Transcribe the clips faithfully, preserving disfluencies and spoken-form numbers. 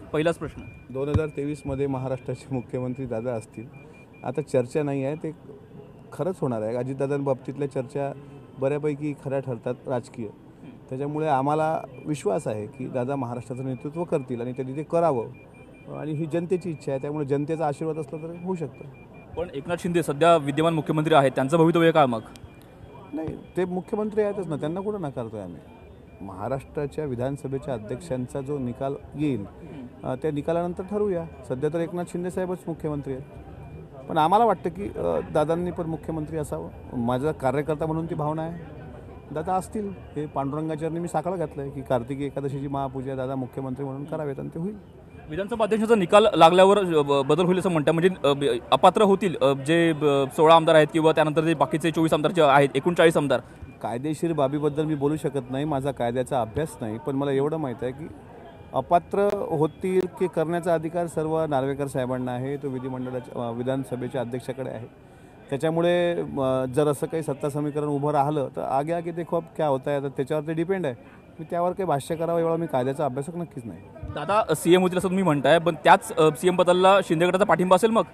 पहिलाच प्रश्न, दोन हजार तेवीसमध्ये महाराष्ट्राचे मुख्यमंत्री दादा असतील. आता चर्चा नाही आहे, ते खरंच होणार आहे. अजितदादांबाबतीतल्या चर्चा बऱ्यापैकी खऱ्या ठरतात राजकीय. त्याच्यामुळे आम्हाला विश्वास आहे की दादा महाराष्ट्राचं नेतृत्व करतील आणि त्यांनी ते करावं आणि ही जनतेची इच्छा आहे. त्यामुळे जनतेचा आशीर्वाद असला तर होऊ शकतं. पण एकनाथ शिंदे सध्या विद्यमान मुख्यमंत्री आहेत, त्यांचं भवितव्य काय मग? नाही, ते मुख्यमंत्री आहेतच ना, त्यांना कुठं नाकारतोय आम्ही. महाराष्ट्राच्या विधानसभेच्या अध्यक्षांचा जो निकाल येईल त्या निकालानंतर ठरवूया. सध्या तर एकनाथ शिंदे साहेबच मुख्यमंत्री आहेत, पण आम्हाला वाटतं की दादांनी पण मुख्यमंत्री असावं. माझा कार्यकर्ता म्हणून ती भावना आहे. दादा असतील, हे पांडुरंगाचरणी मी साकडं घातलं आहे की कार्तिकी एकादशीची महापूजा दादा मुख्यमंत्री म्हणून करावेत आणि ते होईल. विधानसभा अध्यक्षाचा निकाल लागल्यावर बदल होईल असं म्हणतात, म्हणजे अपात्र होतील जे सोळा आमदार आहेत किंवा त्यानंतर जे बाकीचे चोवीस आमदार जे आहेत, एकोणचाळीस आमदार. कायदेशीर बाबीबद्दल मी बोलू शकत नाही, माझा कायद्याचा अभ्यास नाही. पण मला एवढं माहीत आहे की अपात्र होतील की करण्याचा अधिकार सर्व नार्वेकर साहेबांना आहे, तो विधिमंडळाच्या विधानसभेच्या अध्यक्षाकडे आहे. त्याच्यामुळे जर असं काही सत्ता समीकरण उभं राहिलं तर आगे आगे देखो अब क्या होता है, तर त्याच्यावर ते डिपेंड आहे. मी त्यावर काही भाष्य करावं एवढा मी कायद्याचा अभ्यासक नक्कीच नाही. दादा सीएम होतील असं तुम्ही म्हणताय, पण त्याच सीएम पदाला शिंदे गटाचा पाठिंबा असेल मग?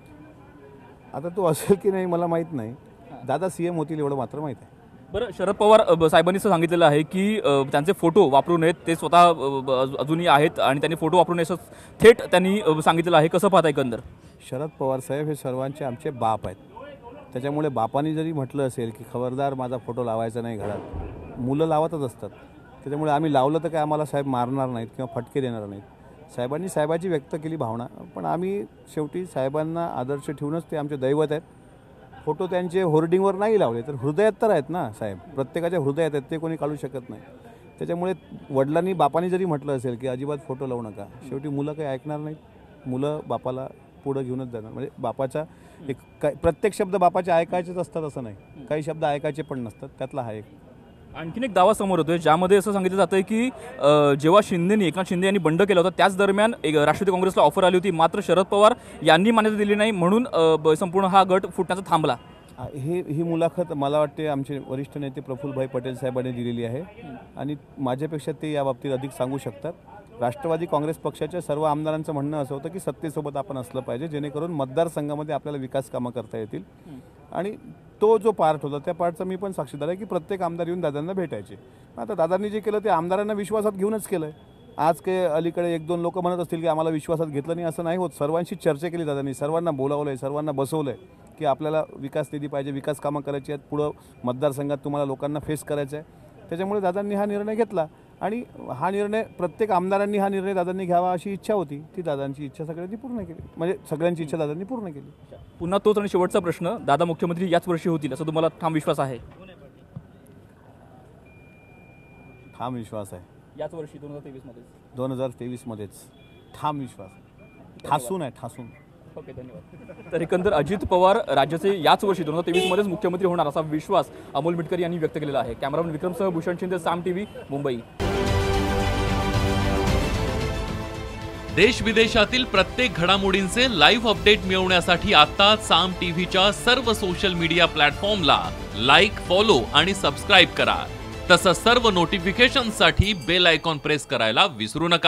आता तो असेल की नाही मला माहीत नाही. दादा सीएम होतील एवढं मात्र माहीत आहे. बरं, शरद पवार साहेबांनी असं सांगितलेलं आहे की त्यांचे फोटो वापरू नयेत, ते स्वतः अजूनही आहेत आणि त्यांनी फोटो वापरू नये असं थेट त्यांनी सांगितलेलं आहे. कसं पाहता एकंदर? शरद पवार साहेब हे सर्वांचे आमचे बाप आहेत. त्याच्यामुळे बापांनी जरी म्हटलं असेल की खबरदार माझा फोटो लावायचा नाही घरात, मुलं लावतच असतात. त्याच्यामुळे आम्ही लावलं तर काय आम्हाला साहेब मारणार नाहीत किंवा फटके देणार नाहीत. साहेबांनी साहेबाची व्यक्त केली भावना, पण आम्ही शेवटी साहेबांना आदर्श ठेवूनच ते आमचे दैवत आहेत. फोटो त्यांचे होर्डिंगवर नाही लावले तर हृदयात तर आहेत ना साहेब, प्रत्येकाच्या हृदयात आहेत, ते कोणी काढू शकत नाही. त्याच्यामुळे वडिलांनी बापांनी जरी म्हटलं असेल की अजिबात फोटो लावू नका, शेवटी मुलं काही ऐकणार नाहीत. मुलं बापाला पुढं घेऊनच जाणार. म्हणजे बापाचा एक काय प्रत्येक शब्द बापाचे ऐकायचेच असतात असं नाही, काही शब्द ऐकायचे पण नसतात, त्यातला हा एक. आणखीन एक दावा समोर होतोय ज्यामध्ये असं सांगितलं जातं आहे की जेव्हा शिंदेनी एकनाथ शिंदे यांनी बंड केला होता त्याच दरम्यान एक राष्ट्रवादी काँग्रेसला ऑफर आली होती, मात्र शरद पवार यांनी मान्यता दिली नाही, म्हणून संपूर्ण हा गट फुटण्याचा थांबला. ही ही मुलाखत मला वाटते आमचे वरिष्ठ नेते प्रफुल्लभाई पटेल साहेबांनी दिलेली आहे आणि माझ्यापेक्षा ते याबाबतीत अधिक सांगू शकतात. राष्ट्रवादी काँग्रेस पक्षाच्या सर्व आमदारांचं म्हणणं असं होतं की सत्तेसोबत आपण असलं पाहिजे, जेणेकरून मतदारसंघामध्ये आपल्याला विकास कामं करता येतील. आणि तो जो पार्ट होता त्या पार्टचा मी पण साक्षीदार आहे की प्रत्येक आमदार येऊन दादांना भेटायचे. आता दादांनी जे केलं ते आमदारांना विश्वासात घेऊनच केलं आहे. आज काही अलीकडे एक दोन लोक म्हणत असतील की आम्हाला विश्वासात घेतलं नाही, असं नाही होत. सर्वांशी चर्चा केली दादांनी, सर्वांना बोलावलं आहे, सर्वांना बसवलं आहे की आपल्याला विकास निधी पाहिजे, विकास कामं करायची आहेत, पुढं मतदारसंघात तुम्हाला लोकांना फेस करायचं आहे. त्याच्यामुळे दादांनी हा निर्णय घेतला आणि हा निर्णय प्रत्येक आमदारांनी हा निर्णय दादांनी घ्यावा अशी इच्छा होती. ती दादांची इच्छा सगळ्यांनी पूर्ण केली, म्हणजे सगळ्यांची इच्छा दादांनी पूर्ण केली. पुन्हा तोच आणि शेवटचा प्रश्न, दादा मुख्यमंत्री याच वर्षी होतील असं तुम्हाला ठाम विश्वास आहे? ठाम विश्वास आहे. याच वर्षी दोन हजार तेवीस मध्ये दोन हजार तेवीस मध्येच ठाम विश्वास, ठासून आहे, ठासून. ओके, धन्यवाद. तर एकंदर अजित पवार राज्याचे याच वर्षी दोन हजार तेवीस मध्येच मुख्यमंत्री होणार असा विश्वास अमोल मिटकर यांनी व्यक्त केलेला आहे. कॅमेरामन विक्रमसह भूषण शिंदे, साम टीव्ही, मुंबई. देश विदेशातील प्रत्येक घडामोडींचे लाईव्ह अपडेट मिळवण्यासाठी आता साम टीव्हीच्या सर्व सोशल मीडिया प्लॅटफॉर्मला लाईक, फॉलो आणि सबस्क्राईब करा. तसंच सर्व नोटिफिकेशनसाठी बेल आयकॉन प्रेस करायला विसरू नका.